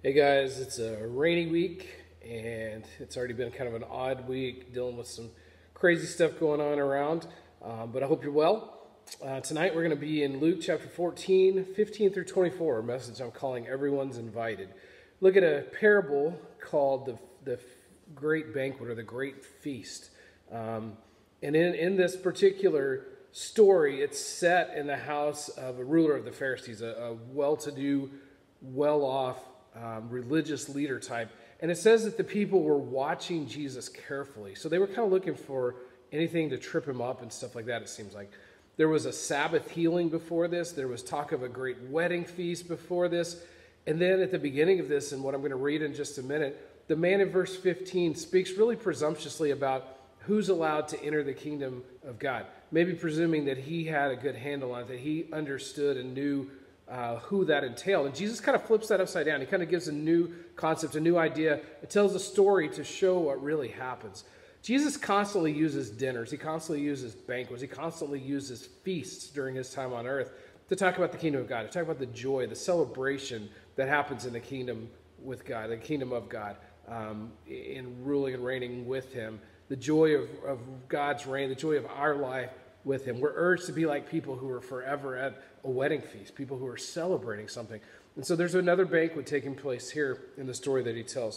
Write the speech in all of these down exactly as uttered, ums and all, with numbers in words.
Hey guys, it's a rainy week and it's already been kind of an odd week dealing with some crazy stuff going on around, um, but I hope you're well. Uh, tonight we're going to be in Luke chapter fourteen, fifteen through twenty-four, a message I'm calling Everyone's Invited. Look at a parable called the, the Great Banquet or the Great Feast. Um, and in, in this particular story, it's set in the house of a ruler of the Pharisees, a, a well-to-do, well-off, Um, religious leader type. And it says that the people were watching Jesus carefully. So they were kind of looking for anything to trip him up and stuff like that, it seems like. There was a Sabbath healing before this. There was talk of a great wedding feast before this. And then at the beginning of this, and what I'm going to read in just a minute, the man in verse fifteen speaks really presumptuously about who's allowed to enter the kingdom of God. Maybe presuming that he had a good handle on it, that he understood and knew Uh, who that entailed. And Jesus kind of flips that upside down. He kind of gives a new concept, a new idea. It tells a story to show what really happens. Jesus constantly uses dinners. He constantly uses banquets. He constantly uses feasts during his time on earth to talk about the kingdom of God, to talk about the joy, the celebration that happens in the kingdom with God, the kingdom of God, um, in ruling and reigning with him, the joy of, of God's reign, the joy of our life with him. We're urged to be like people who are forever at a wedding feast, people who are celebrating something. And so there's another banquet taking place here in the story that he tells.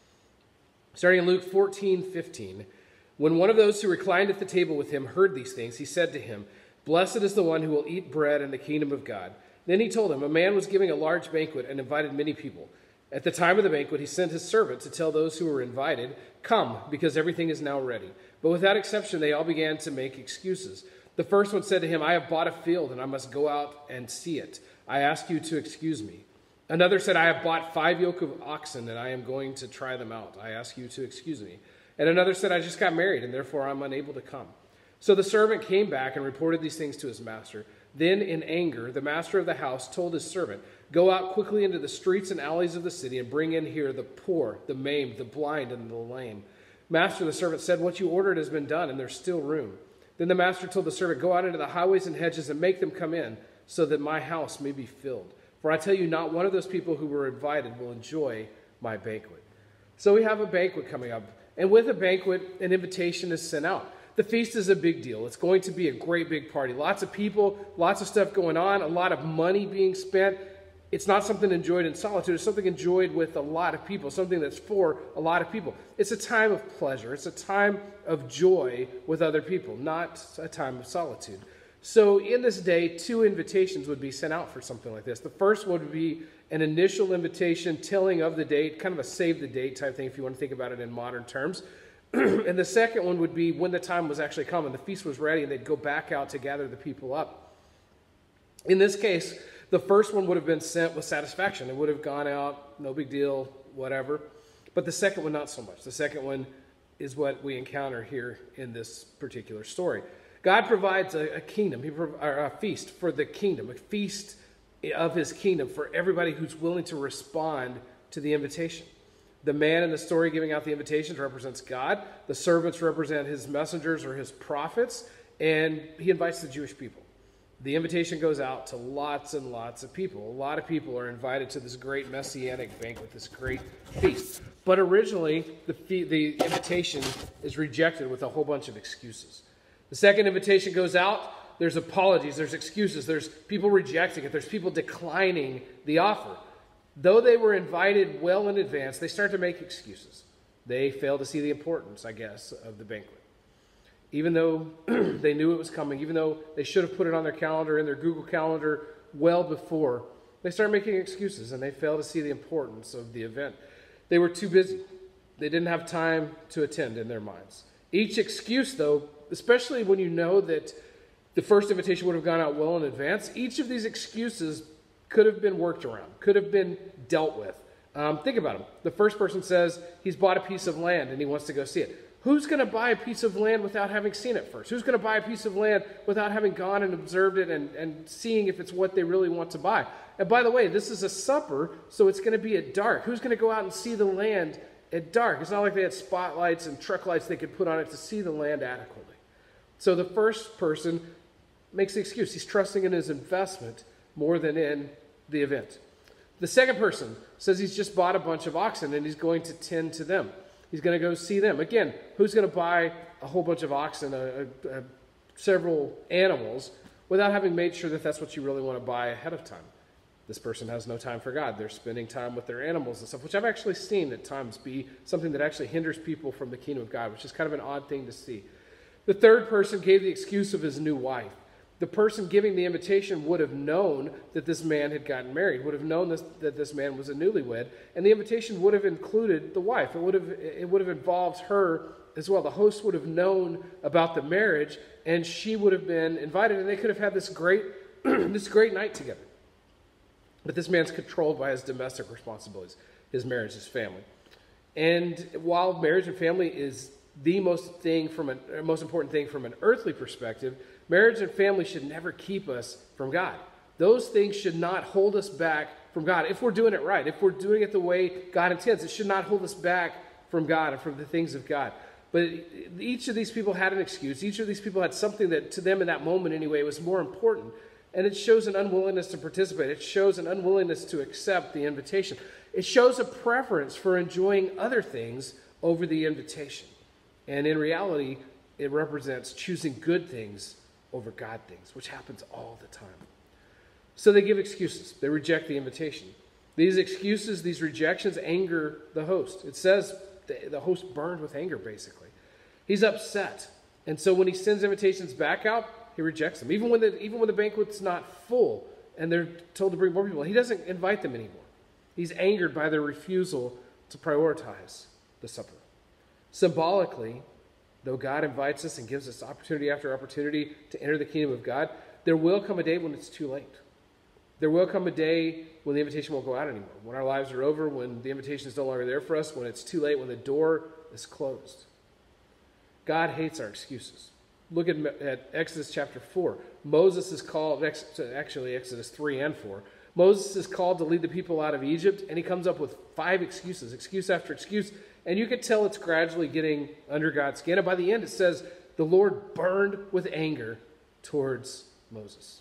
Starting in Luke fourteen fifteen, when one of those who reclined at the table with him heard these things, he said to him, "Blessed is the one who will eat bread in the kingdom of God." Then he told him, a man was giving a large banquet and invited many people. At the time of the banquet, he sent his servant to tell those who were invited, "Come, because everything is now ready." But without exception, they all began to make excuses. The first one said to him, "I have bought a field and I must go out and see it. I ask you to excuse me." Another said, "I have bought five yoke of oxen and I am going to try them out. I ask you to excuse me." And another said, "I just got married and therefore I'm unable to come." So the servant came back and reported these things to his master. Then in anger, the master of the house told his servant, "Go out quickly into the streets and alleys of the city and bring in here the poor, the maimed, the blind, and the lame." "Master," the servant said, "what you ordered has been done and there's still room." Then the master told the servant, "Go out into the highways and hedges and make them come in, so that my house may be filled. For I tell you, not one of those people who were invited will enjoy my banquet." So we have a banquet coming up. And with a banquet, an invitation is sent out. The feast is a big deal. It's going to be a great big party. Lots of people, lots of stuff going on, a lot of money being spent. It's not something enjoyed in solitude. It's something enjoyed with a lot of people, something that's for a lot of people. It's a time of pleasure. It's a time of joy with other people, not a time of solitude. So in this day, two invitations would be sent out for something like this. The first would be an initial invitation telling of the date, kind of a save the date type thing if you want to think about it in modern terms. And the second one would be when the time was actually come and the feast was ready and they'd go back out to gather the people up. In this case, the first one would have been sent with satisfaction. It would have gone out, no big deal, whatever. But the second one, not so much. The second one is what we encounter here in this particular story. God provides a, a kingdom, he prov- or a feast for the kingdom, a feast of his kingdom for everybody who's willing to respond to the invitation. The man in the story giving out the invitations represents God. The servants represent his messengers or his prophets. And he invites the Jewish people. The invitation goes out to lots and lots of people. A lot of people are invited to this great messianic banquet, this great feast. But originally, the, fee- the invitation is rejected with a whole bunch of excuses. The second invitation goes out. There's apologies. There's excuses. There's people rejecting it. There's people declining the offer. Though they were invited well in advance, they start to make excuses. They fail to see the importance, I guess, of the banquet. Even though they knew it was coming, even though they should have put it on their calendar, in their Google Calendar, well before, they start making excuses and they fail to see the importance of the event. They were too busy. They didn't have time to attend in their minds. Each excuse, though, especially when you know that the first invitation would have gone out well in advance, each of these excuses could have been worked around, could have been dealt with. Um, think about them. The first person says he's bought a piece of land and he wants to go see it. Who's going to buy a piece of land without having seen it first? Who's going to buy a piece of land without having gone and observed it and, and seeing if it's what they really want to buy? And by the way, this is a supper, so it's going to be at dark. Who's going to go out and see the land at dark? It's not like they had spotlights and truck lights they could put on it to see the land adequately. So the first person makes the excuse. He's trusting in his investment more than in the event. The second person says he's just bought a bunch of oxen and he's going to tend to them. He's going to go see them. Again, who's going to buy a whole bunch of oxen, a, a, a, several animals, without having made sure that that's what you really want to buy ahead of time? This person has no time for God. They're spending time with their animals and stuff, which I've actually seen at times be something that actually hinders people from the kingdom of God, which is kind of an odd thing to see. The third person gave the excuse of his new wife. The person giving the invitation would have known that this man had gotten married, would have known this, that this man was a newlywed, and the invitation would have included the wife. It would have, it would have involved her as well. The host would have known about the marriage, and she would have been invited, and they could have had this great, this great night together. But this man's controlled by his domestic responsibilities, his marriage, his family. And while marriage and family is the most thing from an, most important thing from an earthly perspective, marriage and family should never keep us from God. Those things should not hold us back from God. If we're doing it right, if we're doing it the way God intends, it should not hold us back from God and from the things of God. But each of these people had an excuse. Each of these people had something that, to them in that moment anyway, was more important. And it shows an unwillingness to participate. It shows an unwillingness to accept the invitation. It shows a preference for enjoying other things over the invitation. And in reality, it represents choosing good things over God things, which happens all the time. So they give excuses. They reject the invitation. These excuses, these rejections anger the host. It says the, the host burned with anger, basically. He's upset. And so when he sends invitations back out, he rejects them. Even when the, even when the banquet's not full and they're told to bring more people, he doesn't invite them anymore. He's angered by their refusal to prioritize the supper. Symbolically, though God invites us and gives us opportunity after opportunity to enter the kingdom of God, there will come a day when it's too late. There will come a day when the invitation won't go out anymore, when our lives are over, when the invitation is no longer there for us, when it's too late, when the door is closed. God hates our excuses. Look at, at Exodus chapter four. Moses is called, actually Exodus three and four. Moses is called to lead the people out of Egypt, and he comes up with five excuses, excuse after excuse. And you could tell it's gradually getting under God's skin. And by the end, it says, the Lord burned with anger towards Moses.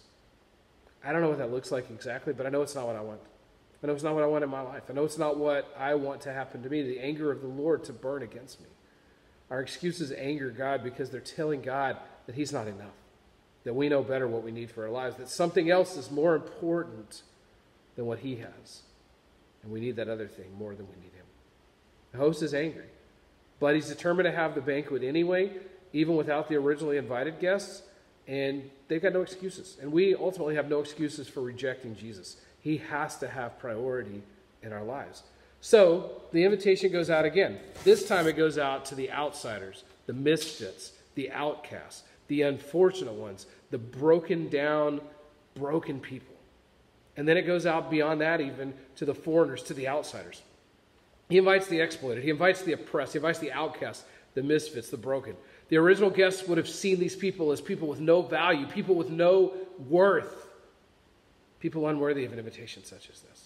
I don't know what that looks like exactly, but I know it's not what I want. I know it's not what I want in my life. I know it's not what I want to happen to me, the anger of the Lord to burn against me. Our excuses anger God because they're telling God that he's not enough, that we know better what we need for our lives, that something else is more important than what he has. And we need that other thing more than we need him. The host is angry, but he's determined to have the banquet anyway, even without the originally invited guests, and they've got no excuses. And we ultimately have no excuses for rejecting Jesus. He has to have priority in our lives. So the invitation goes out again. This time it goes out to the outsiders, the misfits, the outcasts, the unfortunate ones, the broken down, broken people. And then it goes out beyond that even to the foreigners, to the outsiders. He invites the exploited. He invites the oppressed. He invites the outcasts, the misfits, the broken. The original guests would have seen these people as people with no value, people with no worth, people unworthy of an invitation such as this.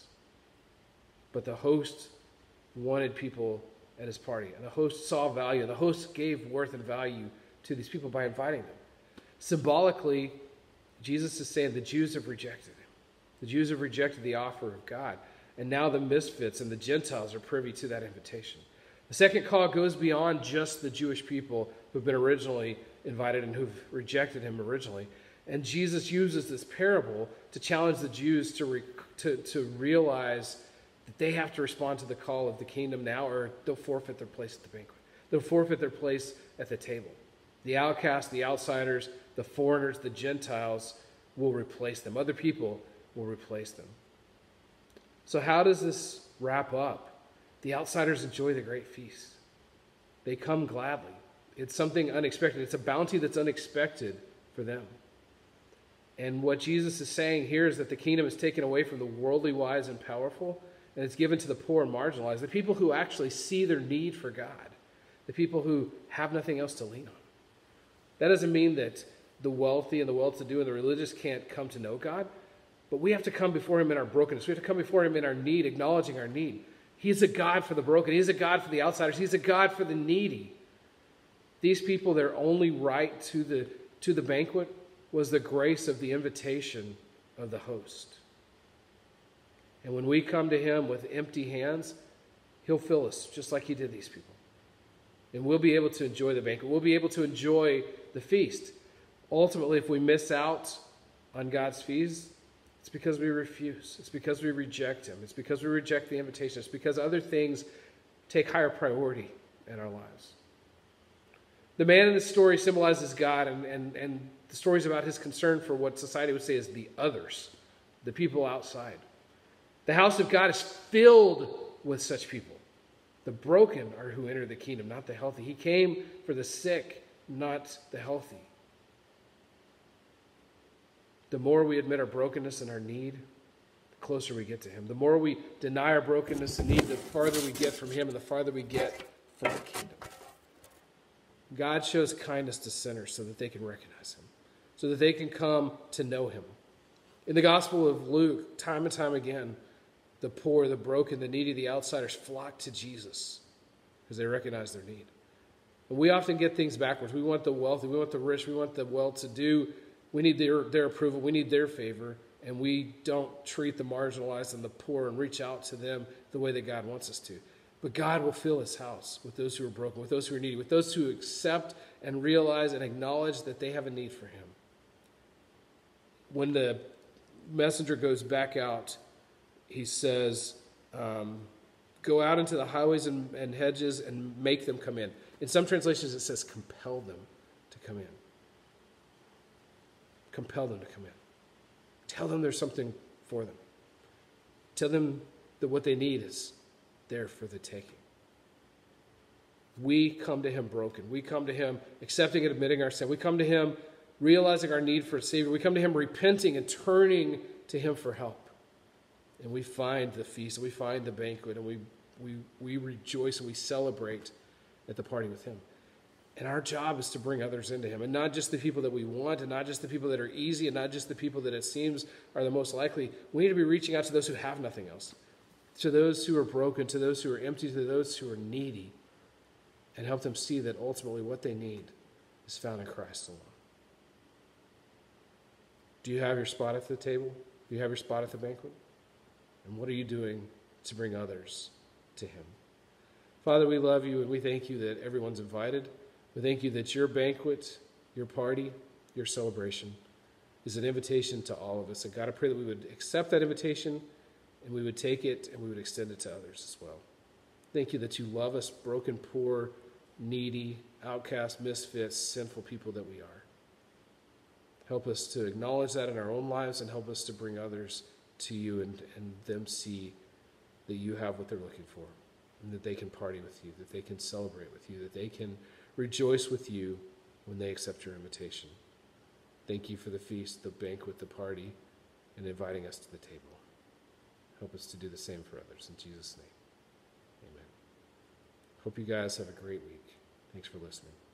But the host wanted people at his party, and the host saw value, and the host gave worth and value to these people by inviting them. Symbolically, Jesus is saying the Jews have rejected him. The Jews have rejected the offer of God, and now the misfits and the Gentiles are privy to that invitation. The second call goes beyond just the Jewish people who've been originally invited and who've rejected him originally. And Jesus uses this parable to challenge the Jews to, re- to, to realize that they have to respond to the call of the kingdom now, or they'll forfeit their place at the banquet. They'll forfeit their place at the table. The outcasts, the outsiders, the foreigners, the Gentiles will replace them. Other people will replace them. So how does this wrap up? The outsiders enjoy the great feast. They come gladly. It's something unexpected. It's a bounty that's unexpected for them. And what Jesus is saying here is that the kingdom is taken away from the worldly wise and powerful, and it's given to the poor and marginalized, the people who actually see their need for God, the people who have nothing else to lean on. That doesn't mean that the wealthy and the well-to-do and the religious can't come to know God, but we have to come before him in our brokenness. We have to come before him in our need, acknowledging our need. He's a God for the broken. He's a God for the outsiders. He's a God for the needy. These people, their only right to the, to the banquet was the grace of the invitation of the host. And when we come to him with empty hands, he'll fill us just like he did these people. And we'll be able to enjoy the banquet. We'll be able to enjoy the feast. Ultimately, if we miss out on God's feast, it's because we refuse. It's because we reject him. It's because we reject the invitation. It's because other things take higher priority in our lives. The man in the story symbolizes God, and, and, and the story is about his concern for what society would say is the others, the people outside. The house of God is filled with such people. The broken are who enter the kingdom, not the healthy. He came for the sick, not the healthy. The more we admit our brokenness and our need, the closer we get to him. The more we deny our brokenness and need, the farther we get from him and the farther we get from the kingdom. God shows kindness to sinners so that they can recognize him, so that they can come to know him. In the Gospel of Luke, time and time again, the poor, the broken, the needy, the outsiders flock to Jesus because they recognize their need. And we often get things backwards. We want the wealthy, we want the rich, we want the well-to-do. We need their, their approval, we need their favor, and we don't treat the marginalized and the poor and reach out to them the way that God wants us to. But God will fill his house with those who are broken, with those who are needy, with those who accept and realize and acknowledge that they have a need for him. When the messenger goes back out, he says, um, go out into the highways and, and hedges and make them come in. In some translations, it says compel them to come in. Compel them to come in. Tell them there's something for them. Tell them that what they need is there for the taking. We come to him broken. We come to him accepting and admitting our sin. We come to him realizing our need for a Savior. We come to him repenting and turning to him for help. And we find the feast, and we find the banquet, and we, we, we rejoice and we celebrate at the party with him. And our job is to bring others into him, and not just the people that we want, and not just the people that are easy, and not just the people that it seems are the most likely. We need to be reaching out to those who have nothing else, to those who are broken, to those who are empty, to those who are needy, and help them see that ultimately what they need is found in Christ alone. Do you have your spot at the table? Do you have your spot at the banquet? And what are you doing to bring others to him? Father, we love you, and we thank you that everyone's invited. We thank you that your banquet, your party, your celebration is an invitation to all of us. And God, I pray that we would accept that invitation, and we would take it, and we would extend it to others as well. Thank you that you love us, broken, poor, needy, outcast, misfits, sinful people that we are. Help us to acknowledge that in our own lives, and help us to bring others to you and, and them see that you have what they're looking for, and that they can party with you, that they can celebrate with you, that they can rejoice with you when they accept your invitation. Thank you for the feast, the banquet, the party, and inviting us to the table. Help us to do the same for others. In Jesus' name, amen. Hope you guys have a great week. Thanks for listening.